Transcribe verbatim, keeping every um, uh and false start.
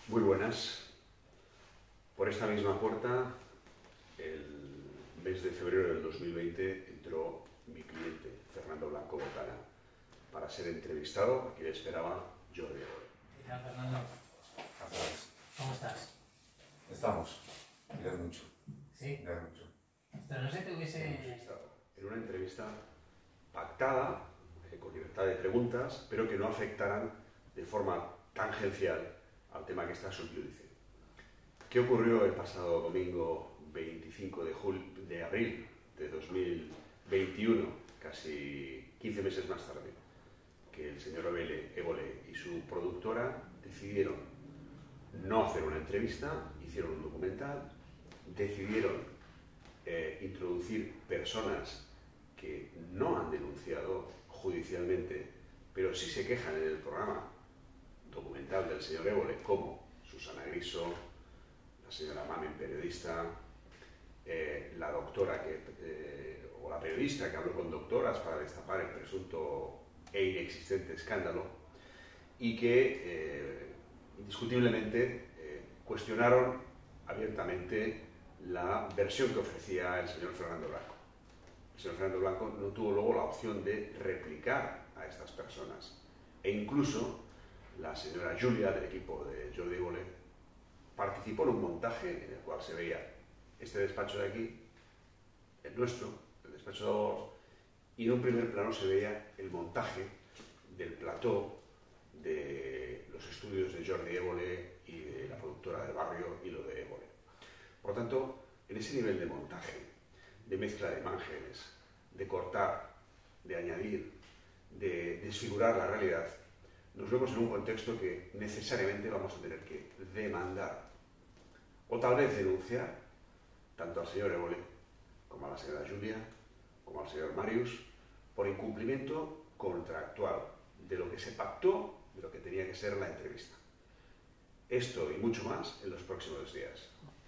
Muy buenas. Por esta misma puerta, el mes de febrero del dos mil veinte, entró mi cliente, Fernando Blanco Botana, para ser entrevistado. Aquí le esperaba Jordi Évole. ¿Qué tal, Fernando? Gracias. ¿Cómo estás? Estamos. Mirad mucho. ¿Sí? Mirad mucho. Ostras, no sé te Hemos hubiese... estado en una entrevista pactada, eh, con libertad de preguntas, pero que no afectaran de forma tangencial al tema que está subjudice. ¿Qué ocurrió el pasado domingo veinticinco de, julio, de abril de dos mil veintiuno, casi quince meses más tarde? Que el señor Évole y su productora decidieron no hacer una entrevista, hicieron un documental, decidieron eh, introducir personas que no han denunciado judicialmente, pero sí se quejan en el programa documental del señor Évole, como Susana Griso, la señora Mamen, periodista, eh, la doctora que, eh, o la periodista que habló con doctoras para destapar el presunto e inexistente escándalo, y que eh, indiscutiblemente eh, cuestionaron abiertamente la versión que ofrecía el señor Fernando Blanco. El señor Fernando Blanco no tuvo luego la opción de replicar a estas personas, e incluso la señora Julia, del equipo de Jordi Évole, participó en un montaje en el cual se veía este despacho de aquí, el nuestro, el despacho de abogados, y en un primer plano se veía el montaje del plató de los estudios de Jordi Évole y de la productora del barrio y lo de Évole. Por lo tanto, en ese nivel de montaje, de mezcla de imágenes, de cortar, de añadir, de desfigurar la realidad, nos vemos en un contexto que necesariamente vamos a tener que demandar o tal vez denunciar tanto al señor Évole como a la señora Julia como al señor Marius por incumplimiento contractual de lo que se pactó, de lo que tenía que ser la entrevista. Esto y mucho más en los próximos días.